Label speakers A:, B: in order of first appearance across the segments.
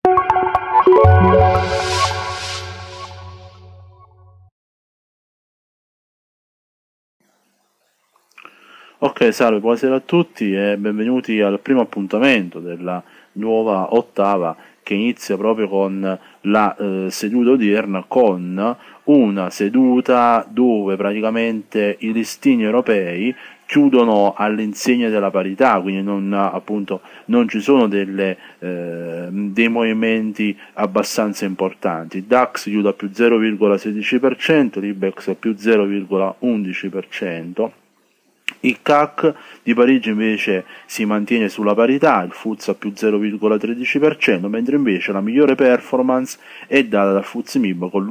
A: Ok, salve, buonasera a tutti e benvenuti al primo appuntamento della nuova ottava che inizia proprio con la seduta odierna, con una seduta dove praticamente i listini europei chiudono all'insegna della parità, quindi non ci sono dei movimenti abbastanza importanti. Il DAX chiude a più 0,16%, l'IBEX a più 0,11%. Il CAC di Parigi invece si mantiene sulla parità, il FTSE a più 0,13%, mentre invece la migliore performance è data dal FTSE MIB con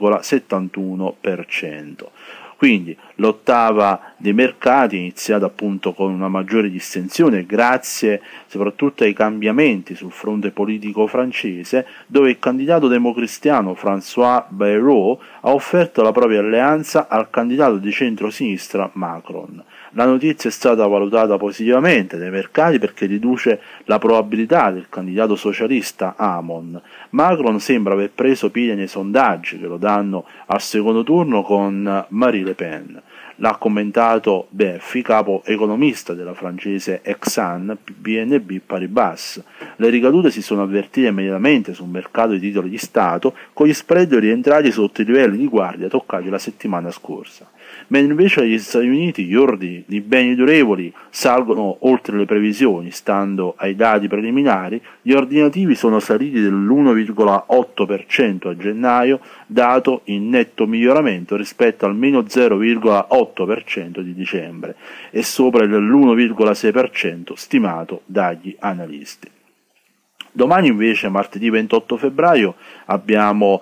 A: l'1,71%. Quindi l'ottava dei mercati è iniziata appunto con una maggiore distensione grazie soprattutto ai cambiamenti sul fronte politico francese, dove il candidato democristiano François Bayrou ha offerto la propria alleanza al candidato di centro-sinistra Macron. La notizia è stata valutata positivamente dai mercati perché riduce la probabilità del candidato socialista Hamon. Macron sembra aver preso piede nei sondaggi che lo danno al secondo turno con Marine Le Pen. L'ha commentato Beffi, capo economista della francese Exane BNP Paribas. Le ricadute si sono avvertite immediatamente sul mercato dei titoli di Stato, con gli spread rientrati sotto i livelli di guardia toccati la settimana scorsa. Mentre invece negli Stati Uniti gli ordini di beni durevoli salgono oltre le previsioni, stando ai dati preliminari, gli ordinativi sono saliti dell'1,8% a gennaio, dato in netto miglioramento rispetto al meno 0,8% di dicembre e sopra l'1,6% stimato dagli analisti. Domani invece, martedì 28 febbraio, abbiamo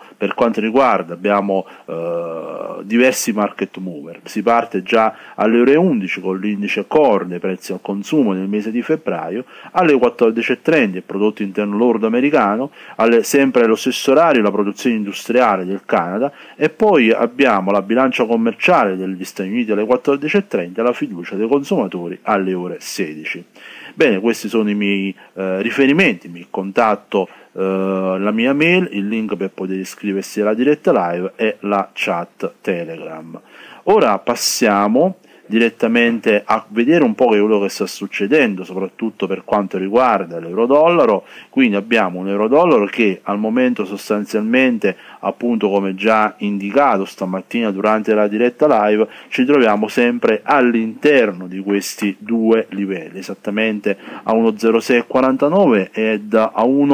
A: diversi market mover. Si parte già alle ore 11 con l'indice core dei prezzi al consumo nel mese di febbraio, alle 14.30 il prodotto interno lordo americano, sempre allo stesso orario la produzione industriale del Canada e poi abbiamo la bilancia commerciale degli Stati Uniti alle 14.30 e la fiducia dei consumatori alle ore 16. Bene, questi sono i miei riferimenti, mi contatto la mia mail, il link per poter iscriversi alla diretta live e la chat Telegram. Ora passiamo direttamente a vedere un po' quello che sta succedendo, soprattutto per quanto riguarda l'euro-dollaro. Quindi abbiamo un euro-dollaro che al momento sostanzialmente, appunto come già indicato stamattina durante la diretta live, ci troviamo sempre all'interno di questi due livelli, esattamente a 1,0649 ed a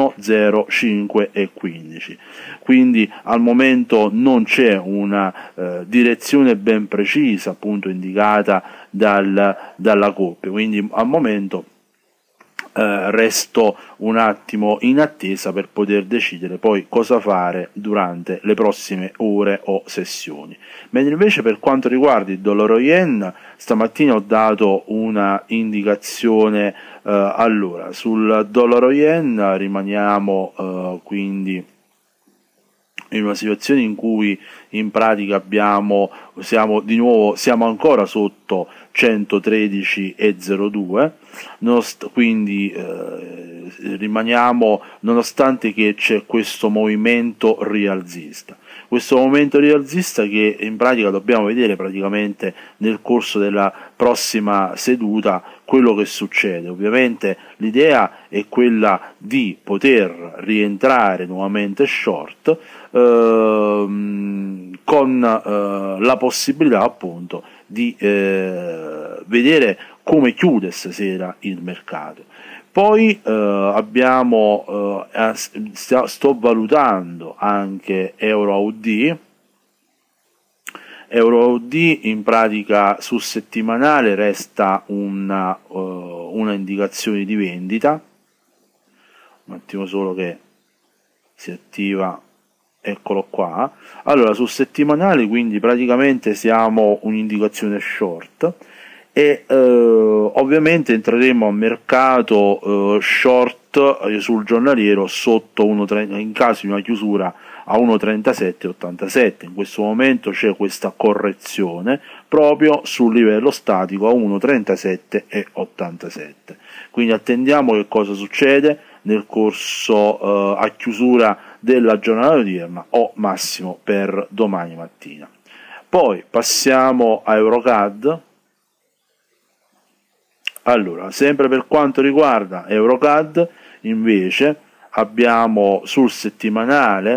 A: 1,0515. Quindi al momento non c'è una direzione ben precisa appunto indicata dalla coppia, quindi al momento resto un attimo in attesa per poter decidere poi cosa fare durante le prossime ore o sessioni. Mentre invece per quanto riguarda il dollaro yen, stamattina ho dato una indicazione. Allora sul dollaro yen rimaniamo quindi in una situazione in cui in pratica siamo ancora sotto 113,02, quindi rimaniamo, nonostante che c'è questo movimento rialzista. Questo momento rialzista che in pratica dobbiamo vedere praticamente nel corso della prossima seduta quello che succede. Ovviamente l'idea è quella di poter rientrare nuovamente short con la possibilità appunto di vedere come chiude stasera il mercato. Poi sto valutando anche Euro-AUD. Euro-AUD in pratica sul settimanale resta una indicazione di vendita. Un attimo solo che si attiva, eccolo qua. Allora sul settimanale quindi praticamente siamo un'indicazione short e ovviamente entreremo a mercato short sul giornaliero sotto 1,30 in caso di una chiusura a 1,3787. In questo momento c'è questa correzione proprio sul livello statico a 1,3787. Quindi attendiamo che cosa succede. nel corso a chiusura della giornata odierna o massimo per domani mattina. Poi passiamo a Eurocad. Allora, sempre per quanto riguarda Eurocad, invece abbiamo sul settimanale,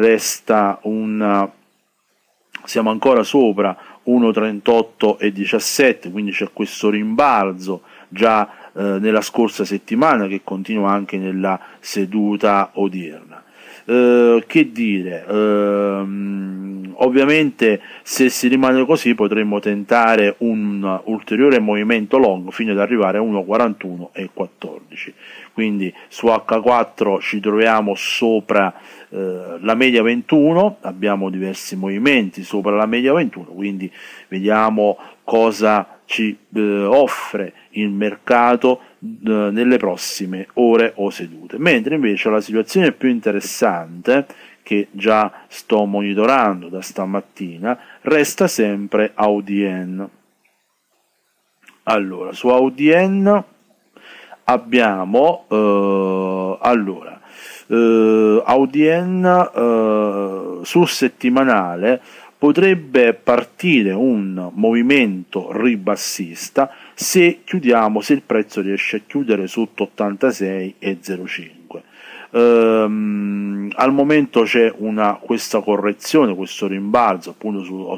A: siamo ancora sopra 1,38,17, quindi c'è questo rimbalzo già nella scorsa settimana che continua anche nella seduta odierna. Che dire, ovviamente se si rimane così potremmo tentare un ulteriore movimento long fino ad arrivare a 1,41,14, quindi su H4 ci troviamo sopra la media 21, abbiamo diversi movimenti sopra la media 21, quindi vediamo cosa ci offre il mercato nelle prossime ore o sedute. Mentre invece la situazione più interessante, che già sto monitorando da stamattina, resta sempre AUDN. Allora, su AUDN abbiamo AUDN sul settimanale potrebbe partire un movimento ribassista se il prezzo riesce a chiudere sotto 86,05. Al momento c'è questa correzione, questo rimbalzo appunto su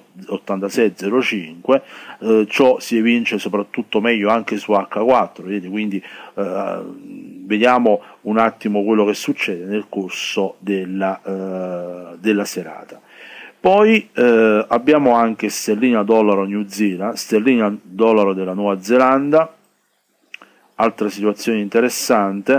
A: 86,05, ciò si evince soprattutto meglio anche su H4, vedete? Quindi vediamo un attimo quello che succede nel corso della serata. Poi abbiamo anche sterlina dollaro New Zealand, sterlina dollaro della Nuova Zelanda, altra situazione interessante.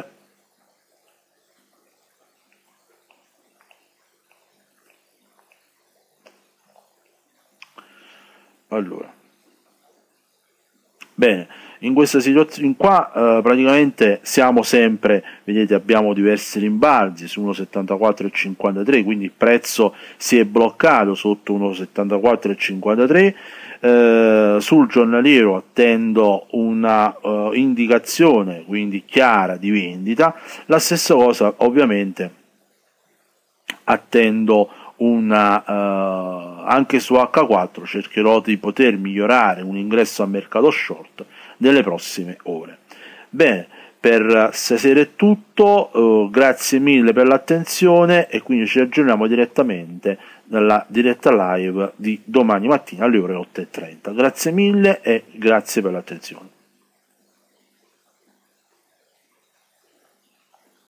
A: Allora, bene, in questa situazione qua praticamente siamo sempre, vedete, abbiamo diversi rimbalzi su 1,74,53, quindi il prezzo si è bloccato sotto 1,74,53. Sul giornaliero attendo una indicazione quindi chiara di vendita. La stessa cosa ovviamente attendo anche su H4 cercherò di poter migliorare un ingresso a mercato short nelle prossime ore. Bene, per stasera è tutto, grazie mille per l'attenzione e quindi ci aggiorniamo direttamente dalla diretta live di domani mattina alle ore 8:30. Grazie mille e grazie per l'attenzione.